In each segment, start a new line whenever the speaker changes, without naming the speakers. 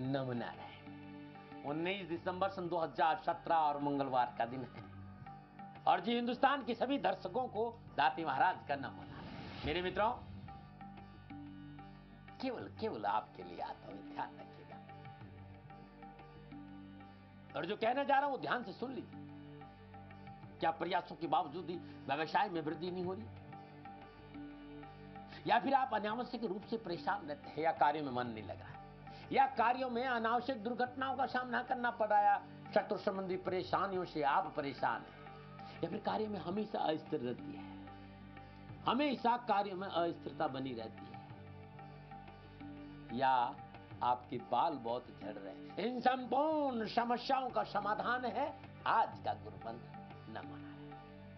नमूना रहे। 19 दिसंबर सन 2017 और मंगलवार का दिन है और जी हिंदुस्तान के सभी दर्शकों को दाती महाराज का नमूना। मेरे मित्रों, केवल आपके लिए आता हूं, ध्यान रखिएगा। और जो कहना जा रहा हूं वो ध्यान से सुन लीजिए। क्या प्रयासों के बावजूद भी व्यवसाय में वृद्धि नहीं हो रही, या फिर आप अनावश्यक रूप से परेशान रहते हैं, या कार्यों में मन नहीं लग रहा है, या कार्यों में अनावश्यक दुर्घटनाओं का सामना करना पड़ रहा है, शत्रु संबंधी परेशानियों से आप परेशान हैं, या फिर कार्य में हमेशा अस्थिर रहती है, हमेशा कार्यों में अस्थिरता बनी रहती है, या आपके बाल बहुत झड़ रहे हैं। इन संपूर्ण समस्याओं का समाधान है आज का गुरु मंत्र नमूना रहे।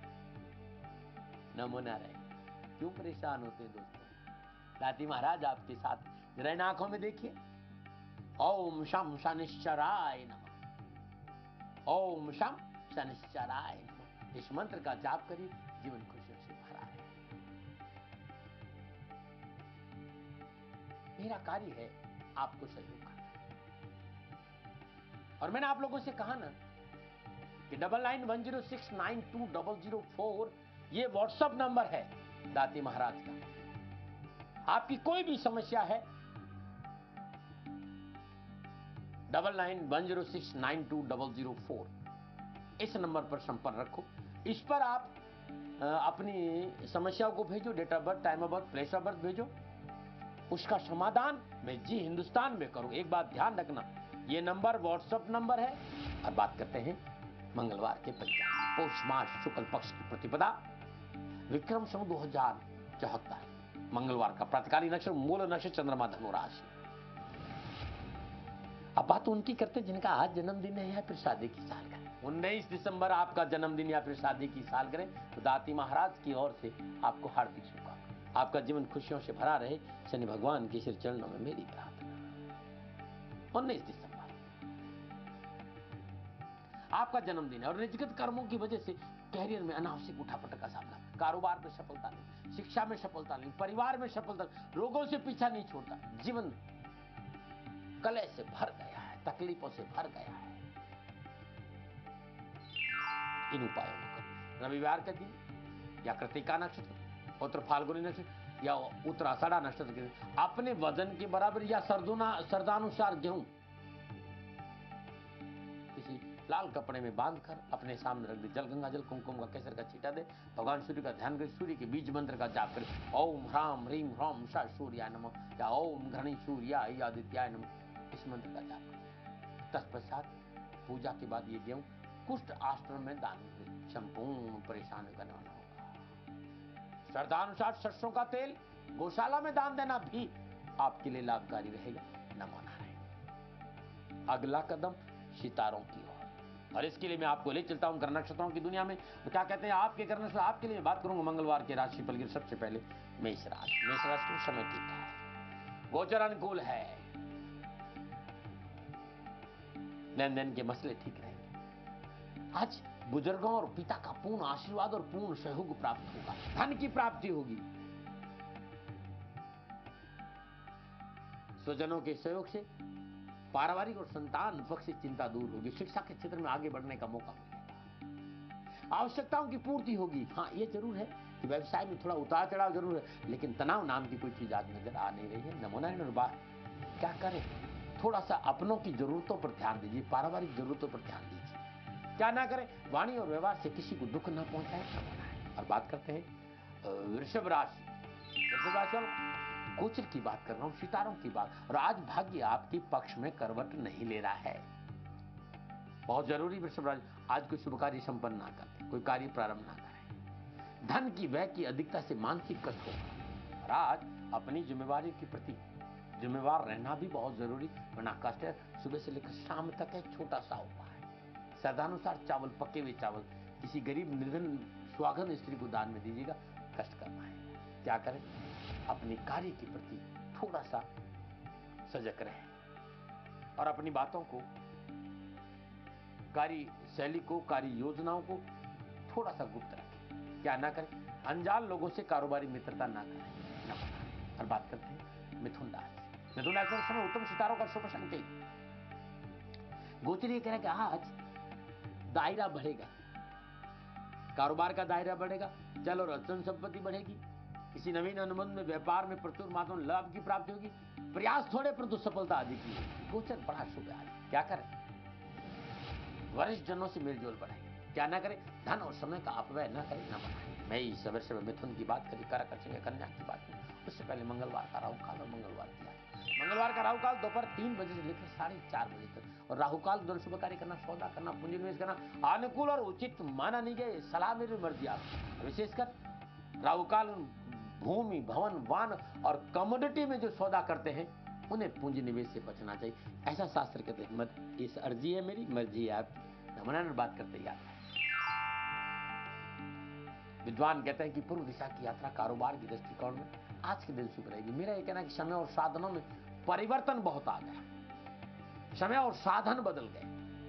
नमूना रहे। क्यों परेशान होते हैं दोस्तों? दाती महाराज आपके साथ, जरा इन आंखों में देखिए। ओम शम शनिश्चराय नमः, ओम शम शनिश्चराय नमः। इस मंत्र का जाप करिए, जीवन खुशियों से भरा रहे। मेरा कार्य है आपको सहयोग करना, और मैंने आप लोगों से कहा ना कि 9910692004 ये व्हाट्सएप नंबर है दाती महाराज का। आपकी कोई भी समस्या है 9910692004 इस नंबर पर संपर्क रखो। इस पर आप अपनी समस्याओं को भेजो, date of birth, time of birth, place of birth भेजो। उसका समाधान मैं जी हिंदुस्तान में करूं। एक बात ध्यान रखना, ये नंबर व्हाट्सएप नंबर है। अब बात करते हैं मंगलवार के पंचांग। पौष मास शुक्ल पक्ष की प्रतिपदा, विक्रम संवत 2074, मंगलवार का प्रातकालीन नक्षत्र मूल नक्षत्र, चंद्रमा धनु राशि। अब बात उनकी करते हैं जिनका आज जन्मदिन है या फिर शादी की सालगिरह। 19 दिसंबर आपका जन्मदिन या फिर शादी की सालगिरह, तो दाती महाराज की ओर से आपको हार्दिक शुभकामनाएं। आपका जीवन खुशियों से भरा रहे, शनि भगवान के श्री चरणों में मेरी प्रार्थना। 19 दिसंबर आपका जन्मदिन है और निजगत कर्मों की वजह से कैरियर में अनावश्यक उठापटक का सामना, कारोबार में सफलता नहीं, शिक्षा में सफलता नहीं, परिवार में सफलता, रोगों से पीछा नहीं छोड़ता, जीवन कलह से भर गया है, तकलीफों से भर गया है। इन उपायों को करो। रविवार का दिन या कृतिका नक्षत्र, उत्तर फाल्गुनी नक्षत्र या उत्तराषाढ़ा नक्षत्र के दिन अपने वजन के बराबर या सर्दानुसार गेहूं किसी लाल कपड़े में बांधकर अपने सामने रख दे। जल, गंगा जल, कुमकुम का, केसर का छींटा दे। भगवान सूर्य का ध्यान करें, सूर्य के बीज मंत्र का जाप करें। ओम ह्राम ह्रीम ह्रौम श सूर्याय नमः, या ओम घृणी सूर्याय आदित्याय नमः, इस मंत्र का जाप करें। तत्पश्चात पूजा के बाद ये गेहूं कुष्ठ आश्रम में दान करें। संपूर्ण परेशानी का निवारण होगा। श्रद्धानुसार सरसों का तेल गौशाला में दान देना भी आपके लिए लाभकारी रहेगा। नमो नारायण। अगला कदम सितारों की ओर, और इसके लिए मैं आपको ले चलता हूं ग्रह नक्षत्रों की दुनिया में। तो क्या कहते हैं आपके ग्रह नक्षत्र, आपके लिए बात करूंगा मंगलवार के राशिफल की। सबसे पहले मेष राशि। मेष राशि का समय ठीक है, गोचर अनुकूल है, लेन देन के मसले ठीक रहेंगे। आज बुजुर्गों और पिता का पूर्ण आशीर्वाद और पूर्ण सहयोग प्राप्त होगा। धन की प्राप्ति होगी, स्वजनों के सहयोग से पारिवारिक और संतान पक्ष से चिंता दूर होगी। शिक्षा के क्षेत्र में आगे बढ़ने का मौका मिलेगा। आवश्यकताओं की पूर्ति होगी। हाँ, ये जरूर है कि व्यवसाय में थोड़ा उतार चढ़ाव जरूर है, लेकिन तनाव नाम की कोई चीज आज नजर आ नहीं रही है। नमूना और बात क्या करें, थोड़ा सा अपनों की जरूरतों पर ध्यान दीजिए, पारिवारिक जरूरतों पर ध्यान दीजिए। क्या ना करें, वाणी और व्यवहार से किसी को दुख ना पहुंचाए। नमूना है। और बात करते हैं वृषभ राशि। वृषभ राशि गोचर की बात कर रहा हूं, सितारों की बात। और आज भाग्य आपके पक्ष में करवट नहीं ले रहा है। बहुत जरूरी वृषभ राशि, आज कोई शुभ कार्य संपन्न ना करें, कोई कार्य प्रारंभ ना करें। धन की व्यय की अधिकता से मानसिक कष्ट होगा। और आज अपनी जिम्मेवारी के प्रति जिम्मेवार रहना भी बहुत जरूरी, वरना कष्ट है। सुबह से लेकर शाम तक एक छोटा सा उपाय, श्रद्धानुसार चावल, पके हुए चावल किसी गरीब निर्धन स्वागन स्त्री को दान में दीजिएगा। कष्ट करना है। क्या करें, अपने कार्य के प्रति थोड़ा सा सजग रहें और अपनी बातों को, कार्य शैली को, कार्य योजनाओं को थोड़ा सा गुप्त रखें। क्या ना करें, अनजान लोगों से कारोबारी मित्रता ना करें। और बात करते हैं मिथुन राशि। मिथुन राशि वालों समय उत्तम सितारों का शुभ संकेत। गोचर ये कह रहा है कि आज दायरा बढ़ेगा, कारोबार का दायरा बढ़ेगा, चल और अचल संपत्ति बढ़ेगी, किसी नवीन अनुबंध में व्यापार में प्रचुर मात्रा में लाभ की प्राप्ति होगी, प्रयास थोड़े परंतु सफलता अधिक की होगी। गोचर बड़ा शुभ है। आज क्या करें? वरिष्ठ जनों से मेलजोल बढ़ाएं, क्या ना करें? धन और समय का अपव्यय न करें, न बनाएं। मैं इस सवेरे मिथुन की बात करी, कर्क सिंह कन्या की बात करी, उससे पहले मंगलवार का राहु काल और मंगलवार किया। मंगलवार का राहु काल दोपहर 3 बजे से लेकर 4:30 बजे तक, और राहु काल दोनों शुभ कार्य करना, सौदा करना, पूंजी निवेश करना अनुकूल और उचित माना नहीं गया। सलाह मेरी मर्जी आपकी। विशेषकर राहु काल भूमि भवन वाहन और कमोडिटी में जो सौदा करते हैं उन्हें पूंजी निवेश से बचना चाहिए, ऐसा शास्त्र कहते हैं। इस अर्जी है मेरी, मर्जी है आपकी। नमन बात करते यार। विद्वान कहते हैं कि पूर्व दिशा की यात्रा कारोबार की दृष्टिकोण में आज के दिन शुभ रहेगी। मेरा यह कहना है कि समय और साधनों में परिवर्तन बहुत आ गया, समय और साधन बदल गए।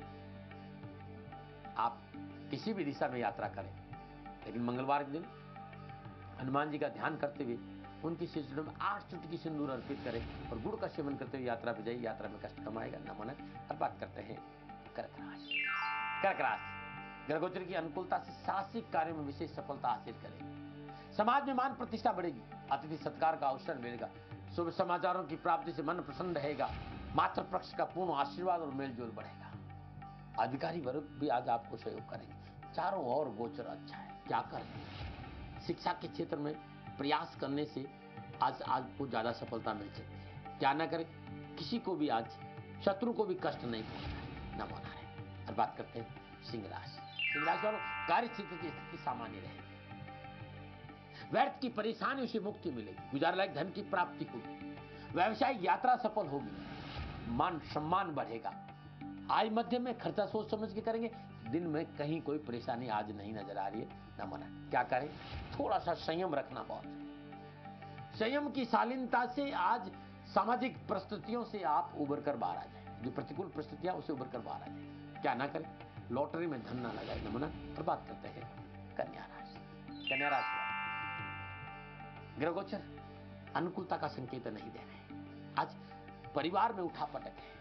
आप किसी भी दिशा में यात्रा करें, लेकिन मंगलवार के दिन हनुमान जी का ध्यान करते हुए उनकी शीर्षों में 8 चुटकी सिंदूर अर्पित करें और गुड़ का सेवन करते हुए यात्रा पे जाइए। यात्रा में कष्ट कम आएगा। नमन। अब बात करते हैं कर्क राशि। कर्क राशि ग्रह गोचर की अनुकूलता से साहसिक कार्यों में विशेष सफलता हासिल करेंगे। समाज में मान प्रतिष्ठा बढ़ेगी, अतिथि सत्कार का अवसर मिलेगा, शुभ समाचारों की प्राप्ति से मन प्रसन्न रहेगा, मातृ पक्ष का पूर्ण आशीर्वाद और मेलजोल बढ़ेगा। अधिकारी वर्ग भी आज आपको सहयोग करेंगे। चारों ओर गोचर अच्छा है। क्या करें? शिक्षा के क्षेत्र में प्रयास करने से आज आपको ज्यादा सफलता मिल सकती है। क्या ना करें? किसी को भी आज शत्रु को भी कष्ट नहीं पहुंचाए, न मना रहे। और बात करते हैं सिंह राशि। सिंह राशि वालों, कार्य क्षेत्र की स्थिति सामान्य रहेगी, व्यर्थ की परेशानियों से मुक्ति मिलेगी, गुजार लायक धन की प्राप्ति होगी, व्यवसायिक यात्रा सफल होगी, मान सम्मान बढ़ेगा, आय मध्यम में, खर्चा सोच समझ के करेंगे। दिन में कहीं कोई परेशानी आज नहीं नजर आ रही है, ना मना। क्या करें? थोड़ा सा संयम रखना बहुत, संयम की शालीनता से आज सामाजिक परिस्थितियों से आप उबर कर बाहर आ जाए, जो प्रतिकूल परिस्थितियां उसे उबर कर बाहर आ जाए। क्या ना करें? लॉटरी में धन ना लगाए, नमूना। और बात करते हैं कन्या राशि। कन्या राशि ग्रह गोचर अनुकूलता का संकेत नहीं दे रहे। आज परिवार में उठापटक है,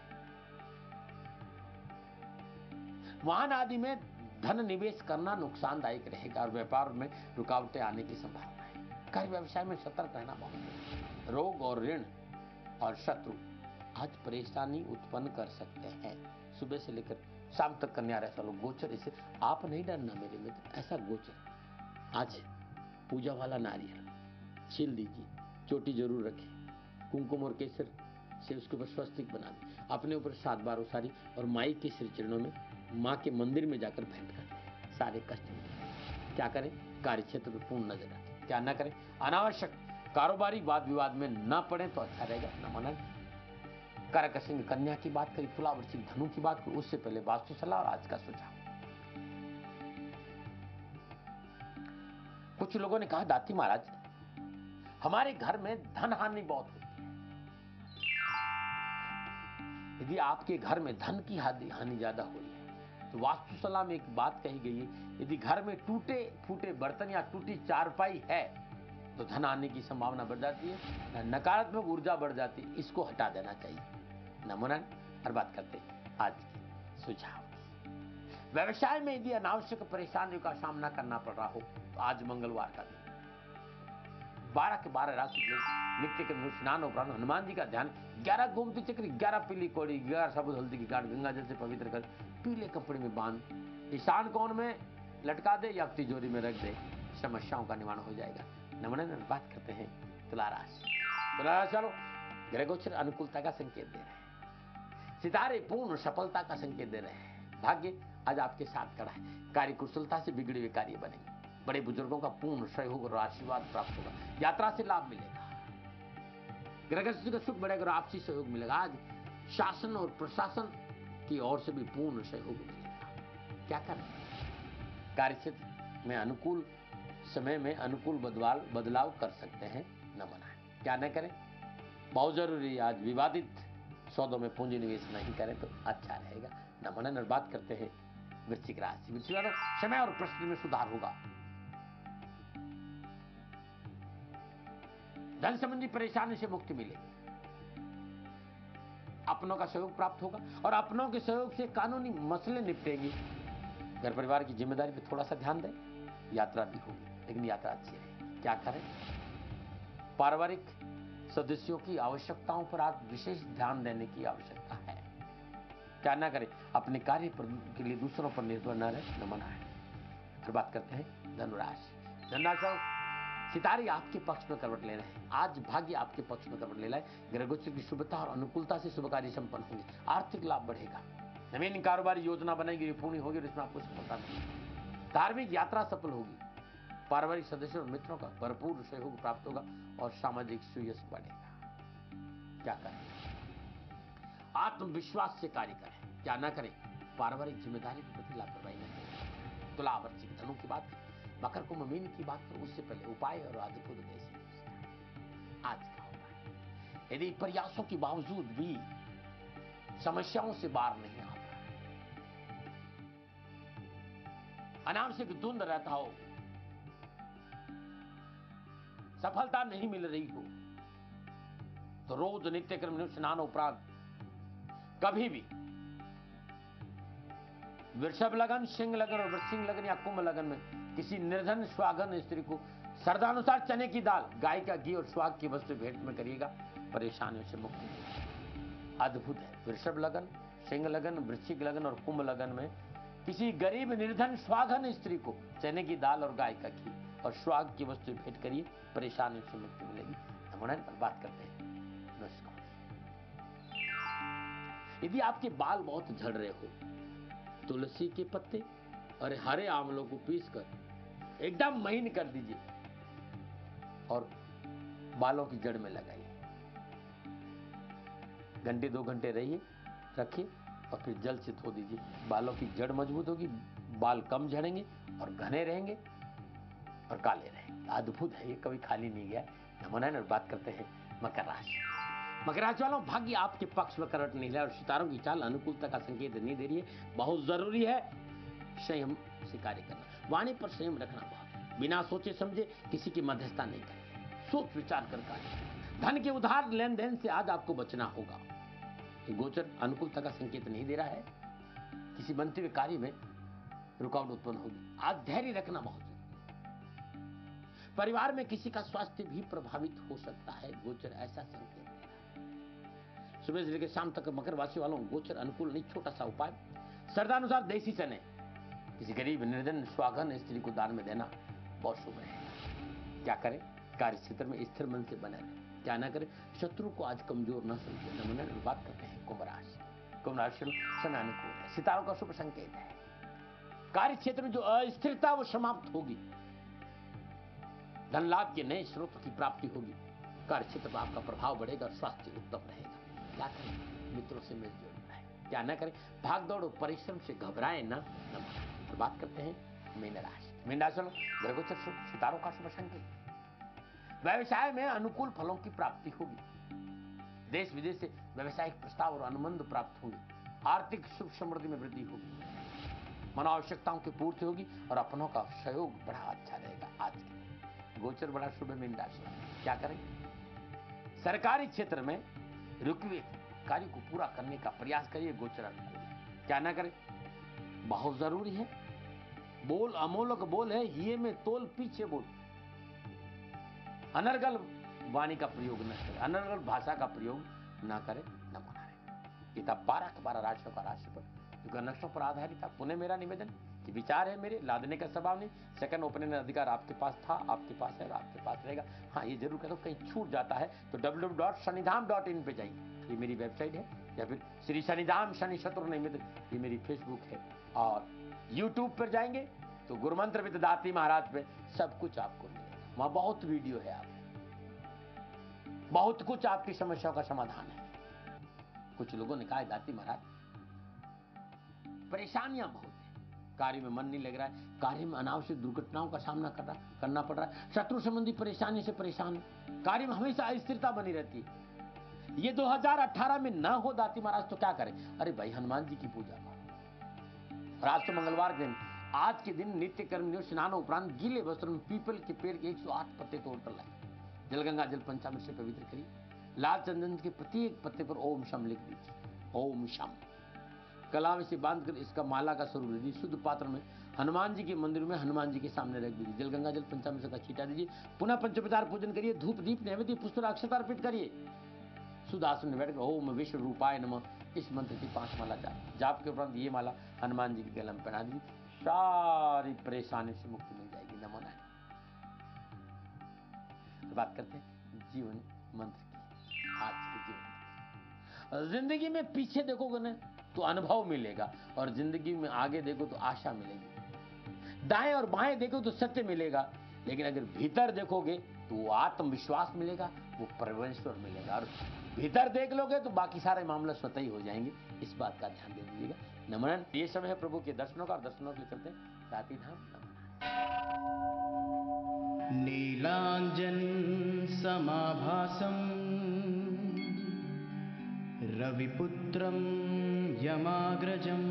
वाहन आदि में धन निवेश करना नुकसानदायक रहेगा और व्यापार में रुकावटें आने की संभावना है। कार्य व्यवसाय में सतर्क रहना बहुत है। रोग और ऋण और शत्रु आज परेशानी उत्पन्न कर सकते हैं। सुबह से लेकर शाम तक कन्या राशि वालों गोचर इसे आप नहीं डरना मेरे मित्र, ऐसा गोचर। आज पूजा वाला नारियल छील दीजिए, चोटी जरूर रखें, कुमकुम और केसर से उसके ऊपर स्वस्तिक बना दें, अपने ऊपर 7 बार उसारी और माई के श्री चरणों में, माँ के मंदिर में जाकर भेंट कर दें, सारे कष्ट मिलेंगे। क्या करें? कार्य क्षेत्र पर पूर्ण नजर रखें। क्या न करें? अनावश्यक कारोबारी वाद विवाद में न पड़े तो अच्छा रहेगा, न मनन। कर्क सिंह कन्या की बात करी, तुला वृश्चिक धनु की बात करी, उससे पहले वास्तु सलाह और आज का सुझाव। कुछ लोगों ने कहा, दाती महाराज हमारे घर में धन हानि बहुत होती है। यदि आपके घर में धन की हानि ज्यादा हो रही है तो वास्तु सलाह में एक बात कही गई है, यदि घर में टूटे फूटे बर्तन या टूटी चारपाई है तो धन आने की संभावना बढ़ जाती है, नकारात्मक ऊर्जा बढ़ जाती है, इसको हटा देना चाहिए। नमूना। और बात करते हैं आज के सुझाव। व्यवसाय में यदि अनावश्यक परेशानियों का सामना करना पड़ रहा हो तो आज मंगलवार का दिन 12 के 12 राशि लोग नित्य के स्नान उपरांत हनुमान जी का ध्यान, 11 गोमती चक्र, 11 पीली कौड़ी, 11 साबुत हल्दी की गांठ गंगा जल से पवित्र कर पीले कपड़े में बांध ईशान कोण में लटका दे या तिजोरी में रख दे, समस्याओं का निवारण हो जाएगा। नमन। बात करते हैं तुला राशि। तुला राशि वालों, ग्रह गोचर अनुकूलता का संकेत दे रहे हैं, सितारे पूर्ण सफलता का संकेत दे रहे हैं। भाग्य आज आपके साथ खड़ा है, कार्य कुशलता से बिगड़े हुए कार्य बनेंगे, बड़े बुजुर्गों का पूर्ण सहयोग और आशीर्वाद प्राप्त होगा, यात्रा से लाभ मिलेगा, ग्रह का सुख बढ़ेगा और आपसी सहयोग मिलेगा। आज शासन और प्रशासन की ओर से भी पूर्ण सहयोग मिलेगा। क्या करें? कार्य क्षेत्र में अनुकूल समय में अनुकूल बदलाव कर सकते हैं, न मनाएं। क्या न करें? बहुत जरूरी, आज विवादित सौदों में पूंजी निवेश नहीं करें तो अच्छा रहेगा, न मनन। और बात करते हैं वृश्चिक राशि। वृश्चिक वालों, समय और परिस्थिति में सुधार होगा, धन संबंधी परेशानी से मुक्ति मिलेगी, अपनों का सहयोग प्राप्त होगा और अपनों के सहयोग से कानूनी मसले निपटेंगे। घर परिवार की जिम्मेदारी पे थोड़ा सा ध्यान दें। यात्रा भी होगी, लेकिन यात्रा अच्छी रहे। क्या करें? पारिवारिक सदस्यों की आवश्यकताओं पर आज विशेष ध्यान देने की आवश्यकता है। क्या ना करें? अपने कार्य के लिए दूसरों पर निर्भर न रहे, न मनाएं। फिर बात करते हैं धनुराशि। धनुराशि सितारे आपके पक्ष में करवट ले रहे हैं। आज भाग्य आपके पक्ष में करवट ले रहा है। ग्रह गोचर की शुभता और अनुकूलता से शुभ कार्य संपन्न होंगे। आर्थिक लाभ बढ़ेगा। नवीन कारोबारी योजना बनेगी, पूर्ण होगी और इसमें आपको सफलता मिलेगी। धार्मिक यात्रा सफल होगी। पारिवारिक सदस्यों और मित्रों का भरपूर सहयोग प्राप्त होगा और सामाजिक सुयश बढ़ेगा। क्या करें? आत्मविश्वास से कार्य करें। क्या ना करें? पारिवारिक जिम्मेदारी के प्रति लापरवाही न करें। तुला, वृश्चिक, धनु की बात, मकर कुंभ मीन की बात करो, उससे पहले उपाय और अद्भुत देश आज का उपाय। यदि प्रयासों के बावजूद भी समस्याओं से बाहर नहीं आ रहा है, अनावश्यक द्वंद रहता हो, सफलता नहीं मिल रही हो, तो रोज नित्य कर्म स्नान उपरांत कभी भी वृषभ लगन, सिंह लगन और वृश्चिक लगन या कुंभ लगन में किसी निर्धन स्वागन स्त्री को श्रद्धानुसार चने की दाल, गाय का घी और स्वाग की वस्तु भेंट में करिएगा, परेशानियों से मुक्ति मिलेगी। अद्भुत है। वृषभ लगन, सिंह लगन, वृश्चिक लगन और कुंभ लगन में किसी गरीब निर्धन स्वागन स्त्री को चने की दाल और गाय का घी और स्वाग की वस्तु भेंट करिए, परेशानियों से मुक्ति मिलेगी। नमूना पर बात करते हैं नमस्कार। यदि आपके बाल बहुत झड़ रहे हो, तुलसी के पत्ते और हरे आंवलों को पीसकर एकदम महीन कर दीजिए और बालों की जड़ में लगाइए। घंटे 2 घंटे रहिए, रखिए और फिर जल से धो दीजिए। बालों की जड़ मजबूत होगी, बाल कम झड़ेंगे और घने रहेंगे और काले रहेंगे। अद्भुत है, ये कभी खाली नहीं गया। नमूना और बात करते हैं मकर राशि। मकर राशि वालों, भाग्य आपके पक्ष में करवट नहीं लिया और सितारों की चाल अनुकूलता का संकेत नहीं दे रही है। बहुत जरूरी है संयम से कार्य करना, वाणी पर संयम रखना बहुत। बिना सोचे समझे किसी की मध्यस्थता नहीं करनी, सोच विचार कर कार्य। धन के उधार लेन देन से आज आपको बचना होगा। गोचर अनुकूलता का संकेत नहीं दे रहा है। किसी बनते हुए कार्य में रुकावट उत्पन्न होगी। आज धैर्य रखना बहुत जरूरी है। परिवार में किसी का स्वास्थ्य भी प्रभावित हो सकता है। गोचर ऐसा संकेत दे रहा है। सुबह से लेकर शाम तक मकर राशि वालों गोचर अनुकूल नहीं। छोटा सा उपाय, श्रद्धानुसार देसी चने किसी गरीब निर्धन स्वागन स्त्री को दान में देना बहुत शुभ रहेगा। क्या करें? कार्य क्षेत्र में स्थिर मन से बने रहे। क्या ना करें? शत्रु को आज कमजोर न समझे। नमूना बात करते हैं कुंभ राशि। कुंभ राशि समय अनुकूल है, सितारों का शुभ संकेत है। कार्य क्षेत्र में जो अस्थिरता वो समाप्त होगी। धन लाभ के नए स्रोत की प्राप्ति होगी। कार्य क्षेत्र में आपका प्रभाव बढ़ेगा और स्वास्थ्य उत्तम रहेगा। क्या करें? मित्रों से मिलजुल रहे। क्या ना करें? भाग दौड़ और परिश्रम से घबराए ना। नमूना बात करते हैं मीन राशि। मीन राशि ग्रह गोचर सितारों का शुभ संकेत। व्यवसाय में अनुकूल फलों की प्राप्ति होगी। देश विदेश से व्यवसायिक प्रस्ताव और अनुबंध प्राप्त होंगे। आर्थिक सुख समृद्धि में वृद्धि होगी। मनोआवश्यकताओं की पूर्ति होगी और अपनों का सहयोग बड़ा अच्छा रहेगा। आज के गोचर बड़ा शुभ है मीन राशि। क्या करें? सरकारी क्षेत्र में रुके हुए कार्य को पूरा करने का प्रयास करिए। गोचर अनुकूल है। क्या ना करें? बहुत जरूरी है। बोल अमोलक बोल है, ये में तोल पीछे बोल। अनर्गल वाणी का प्रयोग न करें, अनर्गल भाषा का प्रयोग न करें। नमूना है किताब 12 राशियों का राशिफल जो नक्षत्रों पर आधारित था। पुनः मेरा निवेदन कि विचार है मेरे, लादने का स्वभाव नहीं। सेकंड ओपिनियन अधिकार आपके पास था, आपके पास है और आपके पास रहेगा। हाँ, ये जरूर कह दो कहीं छूट जाता है तो www.shanidham.in पे जाइए, ये मेरी वेबसाइट है। या फिर श्री शनिधाम शनि शत्रु निमित्त, ये मेरी फेसबुक है। और यूट्यूब पर जाएंगे तो गुरुमंत्र विद दाती महाराज पे सब कुछ आपको मिलेगा। वहां बहुत वीडियो है, आप बहुत कुछ आपकी समस्याओं का समाधान है। कुछ लोगों ने कहा दाती महाराज परेशानियां बहुत है, कार्य में मन नहीं लग रहा है, कार्य में अनावश्यक दुर्घटनाओं का सामना करना पड़ रहा है, शत्रु संबंधी परेशानी से परेशान है, कार्य में हमेशा अस्थिरता बनी रहती है। ये 2018 में ना हो दाती महाराज तो क्या करें? अरे भाई हनुमान जी की पूजा करो। आज तो मंगलवार दिन, आज के दिन नित्य कर्म स्नान उपरांत गीले वस्त्र में पीपल के पेड़ के 108 पत्ते तोड़कर लाए, जलगंगा जल पंचामृत से पवित्र करिए। लाल चंदन के प्रत्येक पत्ते पर ओम शम लिख दीजिए, ओम शम। कलाम से बांधकर इसका माला का स्वरूप दीजिए। शुद्ध पात्र में हनुमान जी के मंदिर में हनुमान जी के सामने रख दीजिए। जल गंगा जल पंचामृत का छींटा दीजिए। पुनः पंचोपचार पूजन करिए। धूप दीप नैवेद्य पुष्प अक्षत अर्पित करिए। शुद्ध आसन में बैठकर ओम विश्व रूपाय नमः इस मंत्र की 5 माला जाप के उपरांत ये माला हनुमान जी के गले में पहना दीजिए। सारी परेशानी से मुक्ति मिल जाएगी। नमो नारायण। बात करते हैं जीवन मंत्र की। आज के जीवन मंत्र, जिंदगी में पीछे देखोगे ना तो अनुभव मिलेगा, और जिंदगी में आगे देखो तो आशा मिलेगी। दाएं और बाएं देखो तो सत्य मिलेगा, लेकिन अगर भीतर देखोगे तो वो आत्मविश्वास मिलेगा, वो परमेश्वर मिलेगा। और भीतर देख लोगे तो बाकी सारे मामले स्वतः ही हो जाएंगे। इस बात का ध्यान दे दीजिएगा। नमन। ये समय है प्रभु के दर्शनों का, और दर्शनों के लिए चलते हैं दाती धाम।
नीलांजन समाभासम रविपुत्रं यमाग्रजं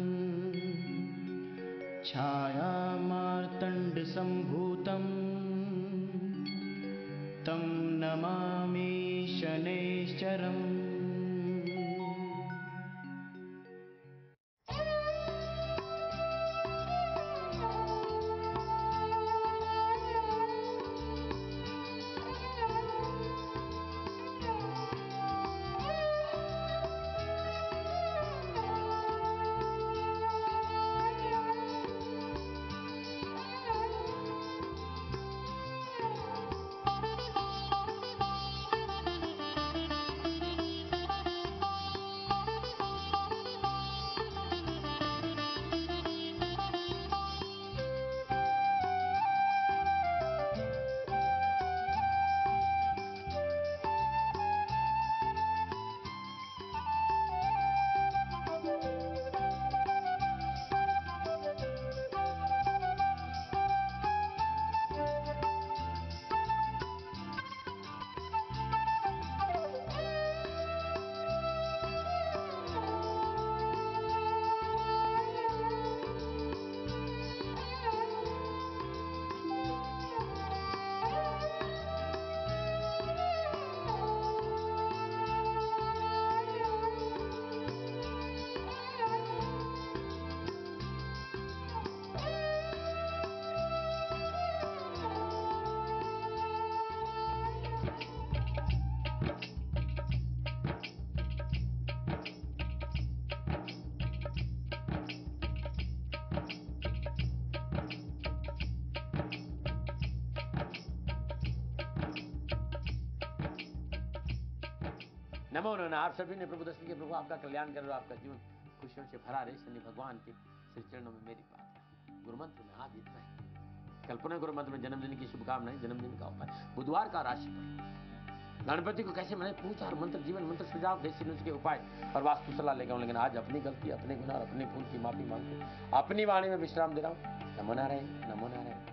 छायामार्तण्ड संभूतं तं नमामि शनैश्चरम्।
नमो नमः। आप सभी ने प्रभु दर्शन के प्रभु आपका कल्याण कर, आपका जीवन खुशियों से भरा रहे। शनि भगवान के श्री चरणों में मेरी प्रार्थना। गुरु मंत्र में आज इतना ही। कल्पना गुरु मंत्र में जन्मदिन की शुभकामनाएं, जन्मदिन का उपाय, बुधवार का राशिफल, गणपति को कैसे मनाए, पूजा और मंत्र, जीवन मंत्र, सुझाव, देशी नुस्खे के उपाय और वास्तु सलाह लेकर हूं। लेकिन आज अपनी गलती, अपने गुनाह और अपने भूल की माफी मांगते अपनी वाणी में विश्राम दे रहा हूं। नमो नारायण, नमो नारायण।